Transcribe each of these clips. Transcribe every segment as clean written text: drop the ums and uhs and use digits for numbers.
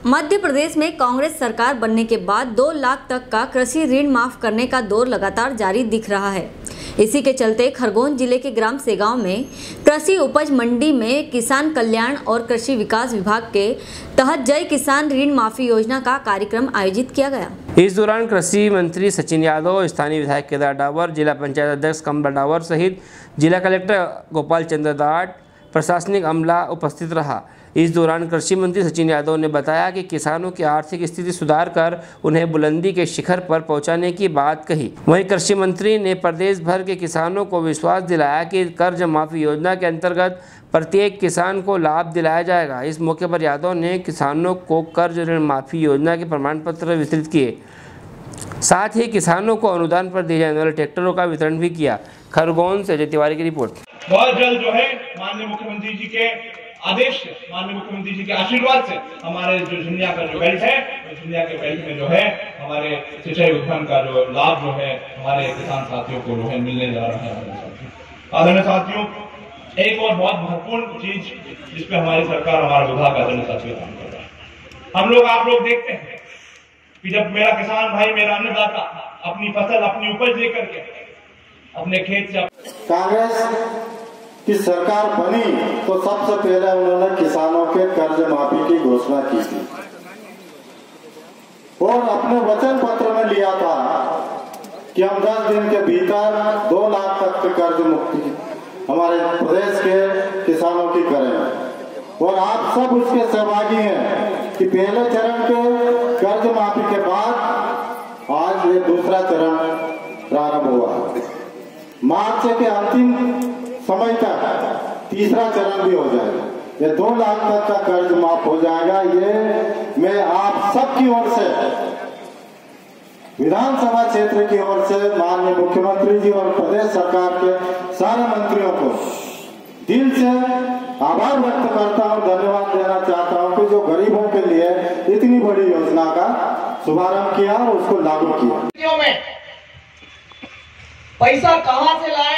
मध्य प्रदेश में कांग्रेस सरकार बनने के बाद 2 लाख तक का कृषि ऋण माफ करने का दौर लगातार जारी दिख रहा है। इसी के चलते खरगोन जिले के ग्राम सेगांव में कृषि उपज मंडी में किसान कल्याण और कृषि विकास विभाग के तहत जय किसान ऋण माफी योजना का कार्यक्रम आयोजित किया गया। इस दौरान कृषि मंत्री सचिन यादव, स्थानीय विधायक केदार डावर, जिला पंचायत अध्यक्ष कमल डावर सहित जिला कलेक्टर गोपाल चंद्र दाट, प्रशासनिक अमला उपस्थित रहा। इस दौरान कृषि मंत्री सचिन यादव ने बताया कि किसानों की आर्थिक स्थिति सुधार कर उन्हें बुलंदी के शिखर पर पहुंचाने की बात कही। वहीं कृषि मंत्री ने प्रदेश भर के किसानों को विश्वास दिलाया कि कर्ज माफी योजना के अंतर्गत प्रत्येक किसान को लाभ दिलाया जाएगा। इस मौके पर यादव ने किसानों को कर्ज ऋण माफी योजना के प्रमाण पत्र वितरित किए। साथ ही किसानों को अनुदान पर दिए जाने वाले ट्रैक्टरों का वितरण भी किया। खरगोन से अजय तिवारी की रिपोर्ट। बहुत जल्द जो है माननीय मुख्यमंत्री जी के आदेश से, माननीय मुख्यमंत्री जी के आशीर्वाद से हमारे जो झुंझुनू का जो बेल्ट है, झुंझुनू के बेल्ट में जो है हमारे सिंचाई उत्पादन का जो लाभ जो है हमारे किसान साथियों को जो है मिलने जा रहा है। आदरणीय साथियों, एक और बहुत महत्वपूर्ण चीज जिसपे हमारी सरकार, हमारा विभाग आदरणीय साथियों काम कर रहा है। हम लोग, आप लोग देखते हैं कि जब मेरा किसान भाई, मेरा अन्नदाता अपनी फसल, अपनी उपज लेकर के अपने खेत से कांग्रेस की सरकार बनी तो सबसे पहले उन्होंने किसानों के कर्ज माफी की घोषणा की थी और अपने वचन पत्र में लिया था कि हम 10 दिन के भीतर 2 लाख तक के कर्ज मुक्ति हमारे प्रदेश के किसानों की करें। और आप सब उसके सहभागी हैं कि पहले चरण के कर्ज माफी के बाद आज ये दूसरा चरण प्रारंभ हुआ। मार्च के अंतिम समय तक तीसरा चरण भी हो जाएगा। ये 2 लाख तक का कर्ज माफ हो जाएगा। ये मैं आप सबकी ओर से, विधानसभा क्षेत्र की ओर से माननीय मुख्यमंत्री जी और प्रदेश सरकार के सारे मंत्रियों को दिल से आभार व्यक्त करता हूँ, धन्यवाद देना चाहता हूँ कि जो गरीबों के लिए इतनी बड़ी योजना का शुभारंभ किया और उसको लागू किया। में पैसा कहां से लाए,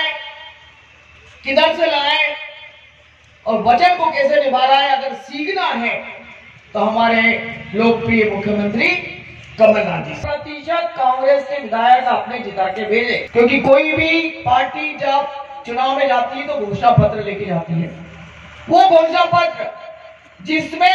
किधर से लाए और वचन को कैसे निभा रहा है, अगर सीखना है तो हमारे लोकप्रिय मुख्यमंत्री कमलनाथ जी। प्रतिशत कांग्रेस के विधायक अपने जिता के भेजे, क्योंकि कोई भी पार्टी जब चुनाव में जाती है तो घोषणा पत्र लेके जाती है। वो घोषणा पत्र जिसमें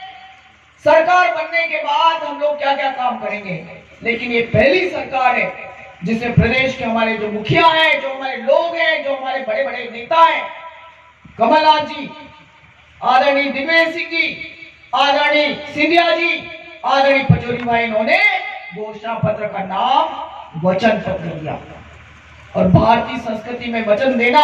सरकार बनने के बाद हम लोग क्या क्या काम करेंगे, लेकिन ये पहली सरकार है जिसमें प्रदेश के हमारे जो मुखिया हैं, जो हमारे लोग हैं, जो हमारे बड़े बड़े नेता हैं, कमलनाथ जी, आदरणीय दिग्विजय सिंह जी, आदरणीय सिंधिया जी, आदरणीय पचौरी भाई, इन्होंने घोषणा पत्र का नाम वचन पत्र दिया। और भारतीय संस्कृति में वचन देना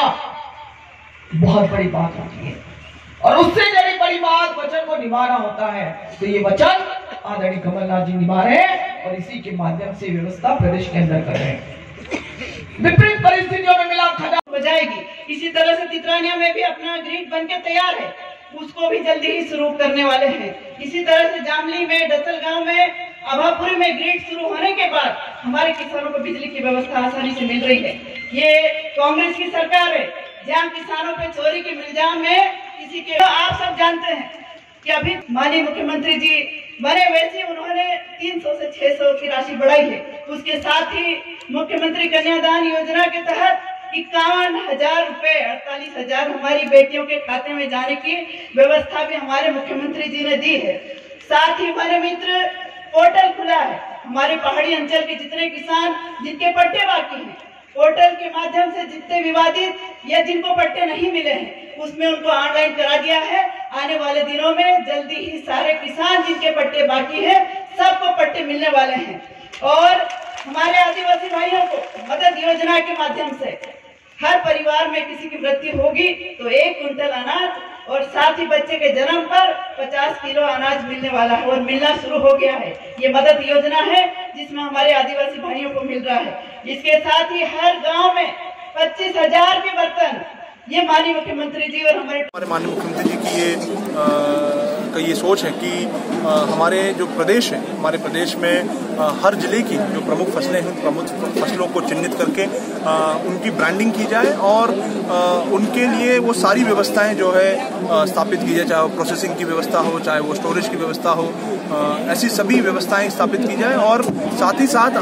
बहुत बड़ी बात होती है और उससे बड़ी बड़ी बात वचन को निभाना होता है। तो ये वचन आदरणीय कमलनाथ जी निभा रहे हैं और इसी के माध्यम से व्यवस्था प्रदेश के अंदर कर रहे हैं। विपरीत परिस्थितियों में मिला खजा हो जाएगी। इसी तरह से तितरानिया में भी अपना ग्रिड बनके तैयार है, उसको भी जल्दी ही शुरू करने वाले हैं। इसी तरह से जामली में, डसलगांव में, अभापुरी में ग्रिड शुरू होने के बाद हमारे किसानों को बिजली की व्यवस्था आसानी से मिल रही है। ये कांग्रेस की सरकार है जहाँ किसानों पे चोरी के इल्जाम है किसी के। आप सब जानते हैं कि अभी माननीय मुख्यमंत्री जी बने, वैसे उन्होंने 300 से 600 की राशि बढ़ाई है। उसके साथ ही मुख्यमंत्री कन्यादान योजना के तहत 51,000 रुपए, 48,000 हमारी बेटियों के खाते में जाने की व्यवस्था भी हमारे मुख्यमंत्री जी ने दी है। साथ ही हमारे मित्र पोर्टल खुला है, हमारे पहाड़ी अंचल के जितने किसान जिनके पट्टे बाकी हैं, पोर्टल के माध्यम से जितने विवादित या जिनको पट्टे नहीं मिले हैं उसमें उनको ऑनलाइन करा दिया है। आने वाले दिनों में जल्दी ही सारे किसान जिनके पट्टे बाकी हैं सबको पट्टे मिलने वाले हैं। और हमारे आदिवासी भाइयों को मदद योजना के माध्यम से हर परिवार में किसी की मृत्यु होगी तो 1 कुंटल अनाज और साथ ही बच्चे के जन्म पर 50 किलो अनाज मिलने वाला है और मिलना शुरू हो गया है। ये मदद योजना है जिसमें हमारे आदिवासी भाइयों को मिल रहा है। इसके साथ ही हर गांव में 25,000 के बर्तन ये माननीय मुख्यमंत्री जी और हमारे माननीय मुख्यमंत्री जी की ये का ये सोच है कि हमारे जो प्रदेश है, हमारे प्रदेश में हर जिले की जो प्रमुख फसलें हैं, उन प्रमुख फसलों को चिन्हित करके उनकी ब्रांडिंग की जाए और उनके लिए वो सारी व्यवस्थाएं जो है स्थापित की जाए, चाहे वो प्रोसेसिंग की व्यवस्था हो, चाहे वो स्टोरेज की व्यवस्था हो, ऐसी सभी व्यवस्थाएं स्थापित की जाए और साथ ही साथ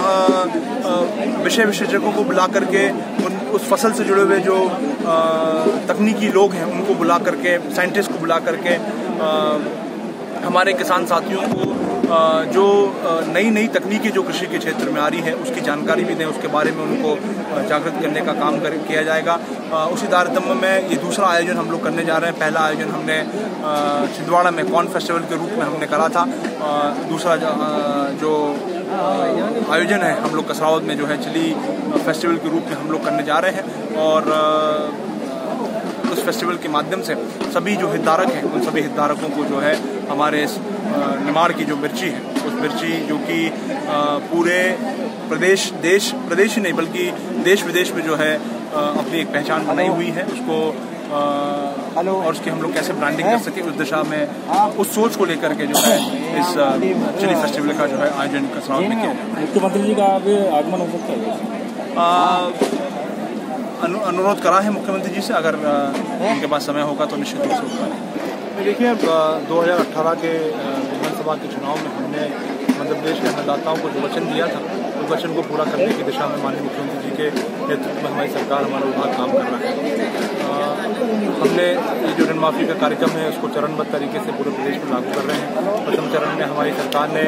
विषय विशेषज्ञों को बुला करके उस फसल से जुड़े हुए जो तकनीकी लोग हैं उनको बुला करके, साइंटिस्ट को बुला करके हमारे किसान साथियों को जो नई नई तकनीकी जो कृषि के क्षेत्र में आ रही है उसकी जानकारी भी दें, उसके बारे में उनको जागृत करने का काम किया जाएगा। उसी तारतम्य में ये दूसरा आयोजन हम लोग करने जा रहे हैं। पहला आयोजन हमने छिंदवाड़ा में कॉर्न फेस्टिवल के रूप में हमने करा था। दूसरा जो आयोजन है हम लोग कसरावद में जो है चिली फेस्टिवल के रूप में हम लोग करने जा रहे हैं और उस फेस्टिवल के माध्यम से सभी जो हितधारक हैं उन सभी हितधारकों को जो है हमारे इस निमाड़ की जो मिर्ची है, उस मिर्ची जो कि पूरे प्रदेश ही नहीं बल्कि देश विदेश में जो है अपनी एक पहचान बनाई हुई है, उसको और उसकी हम लोग कैसे ब्रांडिंग कर सके उस दिशा में, उस सोच को लेकर के जो है इस चिली फेस्टिवल का जो है आयोजन कसरावद में किया है। मुख्यमंत्री जी का आगमन हो सकता है? अनुरोध करा है मुख्यमंत्री जी से, अगर उनके पास समय होगा तो निश्चित रूप से होगा। देखिए, 2018 के विधानसभा के चुनाव में हमने मध्य प्रदेश के अन्नदाताओं को जो वचन दिया था, उस वचन को पूरा करने की दिशा में माननीय मुख्यमंत्री जी के नेतृत्व में हमारी सरकार, हमारा विभाग काम कर रहा है। हमने ये जो ऋण माफी का कार्यक्रम है उसको चरणबद्ध तरीके से पूरे प्रदेश में लागू कर रहे हैं। प्रथम चरण में हमारी सरकार ने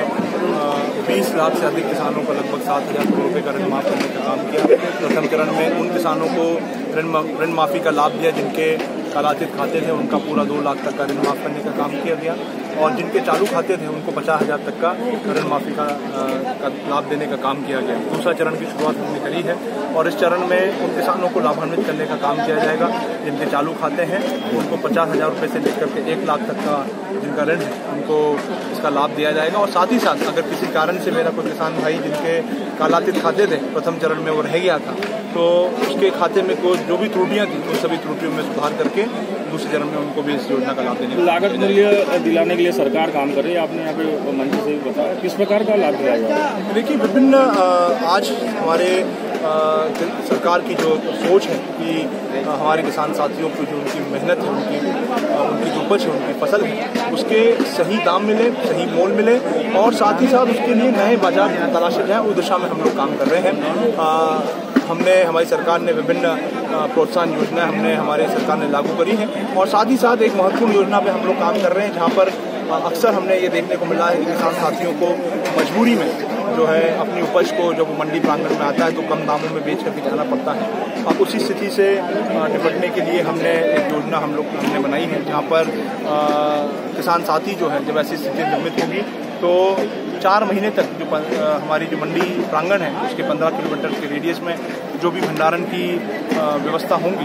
20 लाख से अधिक किसानों को लगभग 7,000 करोड़ रुपये का ऋण माफ करने का काम किया। प्रथम चरण में उन किसानों को ऋण माफी का लाभ दिया जिनके कालातीत खाते थे, उनका पूरा 2 लाख तक का ऋण माफ करने का काम किया गया और जिनके चालू खाते थे उनको 50,000 तक का ऋण माफी का लाभ देने का काम किया गया। दूसरा चरण की शुरुआत हमने करी है और इस चरण में उन किसानों को लाभान्वित करने का काम किया जाएगा जिनके चालू खाते हैं, उनको 50,000 रुपये से लेकर के 1 लाख तक का जिनका ऋण है उनको इसका लाभ दिया जाएगा। और साथ ही साथ अगर किसी कारण से मेरा कोई किसान भाई जिनके कालातीत खाते थे प्रथम चरण में वो रह गया था, तो उसके खाते में कोई जो भी त्रुटियां थी उन सभी त्रुटियों में सुधार करके दूसरे चरण में उनको भी इस योजना का लाभ देने। लागत मूल्य दिलाने के लिए सरकार काम कर रही है, आपने यहाँ पे मंच से भी बताया, किस प्रकार का लाभ दिलाएगा? देखिए, विभिन्न आज हमारे सरकार की जो सोच है कि हमारे किसान साथियों को जो उनकी मेहनत है, उनकी जो उपज है, उनकी फसल है, उसके सही दाम मिले, सही मोल मिले और साथ ही साथ उसके लिए नए बाजार तलाशे जाए, उस दिशा में हम लोग काम कर रहे हैं। हमारी सरकार ने विभिन्न प्रोत्साहन योजनाएं हमारे सरकार ने लागू करी हैं और साथ ही साथ एक महत्वपूर्ण योजना पे हम लोग काम कर रहे हैं जहां पर अक्सर हमने ये देखने को मिला है कि किसान साथियों को मजबूरी में जो है अपनी उपज को जब मंडी प्रांगण में आता है तो कम दामों में बेच करके जाना पड़ता है। अब उसी स्थिति से निपटने के लिए हमने एक योजना हमने बनाई है जहाँ पर किसान साथी जो है जब ऐसी स्थिति निर्मित होगी तो 4 महीने तक जो हमारी जो मंडी प्रांगण है उसके 15 किलोमीटर के रेडियस में जो भी भंडारण की व्यवस्था होंगी,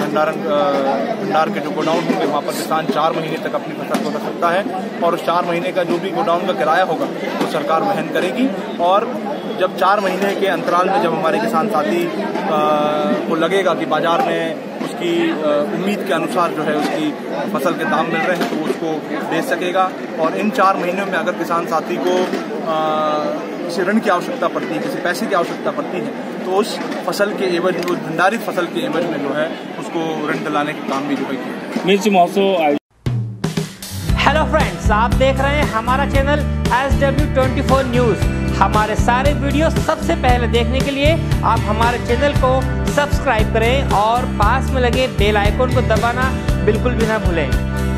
भंडार के जो गोडाउन होंगे वहाँ पर किसान 4 महीने तक अपनी फसल को रख सकता है और उस 4 महीने का जो भी गोडाउन का किराया होगा वो सरकार वहन करेगी। और जब 4 महीने के अंतराल में जब हमारे किसान साथी को लगेगा कि बाजार में उसकी उम्मीद के अनुसार जो है उसकी फसल के दाम मिल रहे हैं तो वो उसको बेच सकेगा। और इन 4 महीनों में अगर किसान साथी को किसी ऋण की आवश्यकता पड़ती है, किसी पैसे की आवश्यकता पड़ती है तो उस फसल के एवज में, भंडारित फसल के एवज में जो है उसको ऋण दिलाने का काम भी जो है मिर्च महोत्सव। हेलो फ्रेंड्स, आप देख रहे हैं हमारा चैनल SW24 न्यूज़। हमारे सारे वीडियो सबसे पहले देखने के लिए आप हमारे चैनल को सब्सक्राइब करें और पास में लगे बेल आइकन को दबाना बिल्कुल भी ना भूलें।